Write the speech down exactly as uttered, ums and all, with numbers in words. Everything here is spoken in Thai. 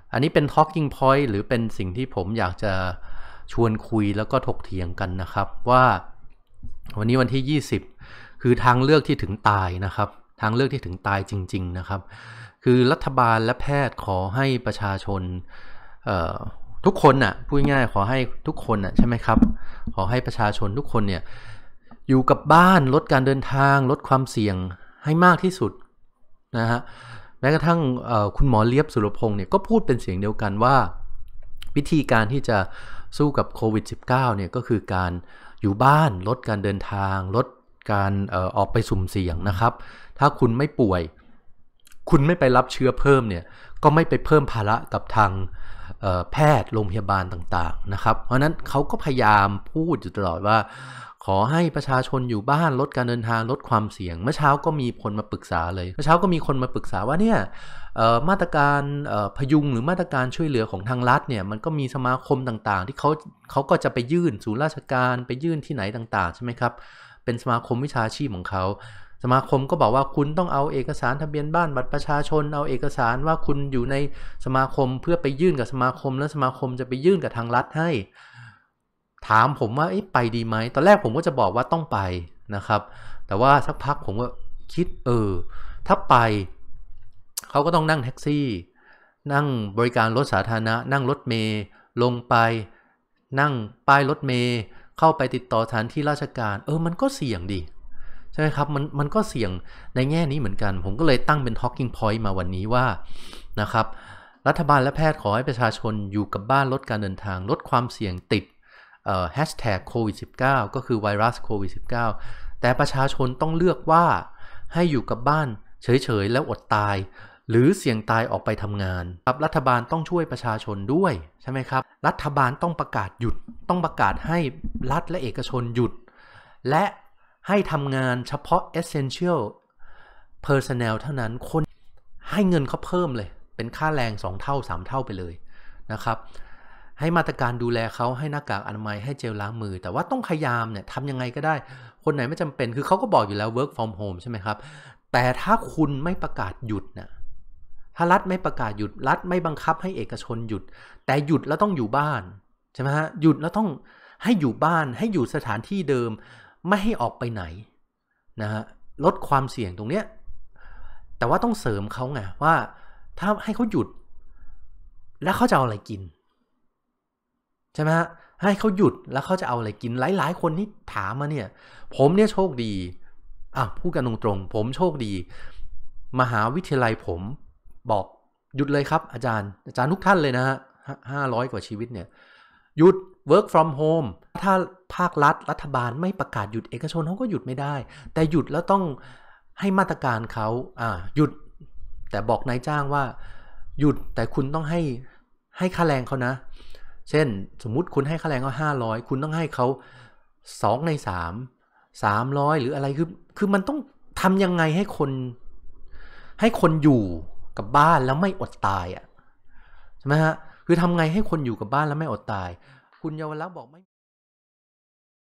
อันนี้เป็น talking point หรือเป็นสิ่งที่ผมอยากจะชวนคุยแล้วก็ถกเถียงกันนะครับว่าวันนี้วันที่ยี่สิบคือทางเลือกที่ถึงตายนะครับทางเลือกที่ถึงตายจริงๆนะครับคือรัฐบาลและแพทย์ขอให้ประชาชนทุกคนน่ะพูดง่ายขอให้ทุกคนน่ะใช่ไหมครับขอให้ประชาชนทุกคนเนี่ยอยู่กับบ้านลดการเดินทางลดความเสี่ยงให้มากที่สุดนะฮะแม้กระทั่งคุณหมอเลียบสุรพงศ์เนี่ยก็พูดเป็นเสียงเดียวกันว่าวิธีการที่จะสู้กับโควิด สิบเก้า เนี่ยก็คือการอยู่บ้านลดการเดินทางลดการเอ่อออกไปสุ่มเสี่ยงนะครับถ้าคุณไม่ป่วยคุณไม่ไปรับเชื้อเพิ่มเนี่ยก็ไม่ไปเพิ่มภาระกับทางแพทย์โรงพยาบาลต่างๆนะครับเพราะนั้นเขาก็พยายามพูดอยู่ตลอดว่าขอให้ประชาชนอยู่บ้านลดการเดินทางลดความเสี่ยงเมื่อเช้าก็มีคนมาปรึกษาเลยเมื่อเช้าก็มีคนมาปรึกษาว่าเนี่ยมาตรการพยุงหรือมาตรการช่วยเหลือของทางรัฐเนี่ยมันก็มีสมาคมต่างๆที่เขาเขาก็จะไปยื่นศูนย์ราชการไปยื่นที่ไหนต่างๆใช่ไหมครับเป็นสมาคมวิชาชีพของเขาสมาคมก็บอกว่าคุณต้องเอาเอกสารทะเบียนบ้านบัตรประชาชนเอาเอกสารว่าคุณอยู่ในสมาคมเพื่อไปยื่นกับสมาคมแล้วสมาคมจะไปยื่นกับทางรัฐให้ถามผมว่าไปดีไหมตอนแรกผมก็จะบอกว่าต้องไปนะครับแต่ว่าสักพักผมก็คิดเออถ้าไปเขาก็ต้องนั่งแท็กซี่นั่งบริการรถสาธารณะนั่งรถเมล์ลงไปนั่งป้ายรถเมล์เข้าไปติดต่อสถานที่ราชการเออมันก็เสี่ยงดีใช่ไหมครับมันมันก็เสี่ยงในแง่นี้เหมือนกันผมก็เลยตั้งเป็น talking point มาวันนี้ว่านะครับรัฐบาลและแพทย์ขอให้ประชาชนอยู่กับบ้านลดการเดินทางลดความเสี่ยงติดเอ่อ แฮชแท็ก โควิด สิบเก้า ก็คือไวรัสโควิด สิบเก้า แต่ประชาชนต้องเลือกว่าให้อยู่กับบ้านเฉยๆแล้วอดตายหรือเสี่ยงตายออกไปทำงานครับรัฐบาลต้องช่วยประชาชนด้วยใช่ไหมครับรัฐบาลต้องประกาศหยุดต้องประกาศให้รัฐและเอกชนหยุดและให้ทำงานเฉพาะ essential personnel เท่านั้นคนให้เงินเขาเพิ่มเลยเป็นค่าแรงสองเท่าสามเท่าไปเลยนะครับให้มาตรการดูแลเขาให้หน้ากากอนามัยให้เจลล้างมือแต่ว่าต้องพยายามเนี่ยทำยังไงก็ได้คนไหนไม่จำเป็นคือเขาก็บอกอยู่แล้ว work from home ใช่ไหมครับแต่ถ้าคุณไม่ประกาศหยุดนะถ้ารัฐไม่ประกาศหยุดรัฐไม่บังคับให้เอกชนหยุดแต่หยุดแล้วต้องอยู่บ้านใช่ไหมฮะหยุดแล้วต้องให้อยู่บ้านให้อยู่สถานที่เดิมไม่ให้ออกไปไหนนะฮะลดความเสี่ยงตรงเนี้ยแต่ว่าต้องเสริมเขาไงว่าถ้าให้เขาหยุดแล้วเขาจะเอาอะไรกินใช่ไหมฮะให้เขาหยุดแล้วเขาจะเอาอะไรกินหลายๆคนที่ถามมาเนี่ยผมเนี่ยโชคดีอ่ะพูดกันตรงๆผมโชคดีมหาวิทยาลัยผมบอกหยุดเลยครับอาจารย์อาจารย์ทุกท่านเลยนะฮะห้าร้อยกว่าชีวิตเนี่ยหยุด work from home ถ้าภาครัฐรัฐบาลไม่ประกาศหยุดเอกชนเขาก็หยุดไม่ได้แต่หยุดแล้วต้องให้มาตรการเขาอ่าหยุดแต่บอกนายจ้างว่าหยุดแต่คุณต้องให้ให้ค่าแรงเขานะเช่นสมมุติคุณให้ค่าแรงเขาห้าร้อยคุณต้องให้เขาสองในสาม สามร้อยหรืออะไรคือคือมันต้องทำยังไงให้คนให้คนอยู่กับบ้านแล้วไม่อดตายอ่ะใช่ไหมฮะคือทำไงให้คนอยู่กับบ้านแล้วไม่อดตายคุณเยาวลักษณ์บอกไม่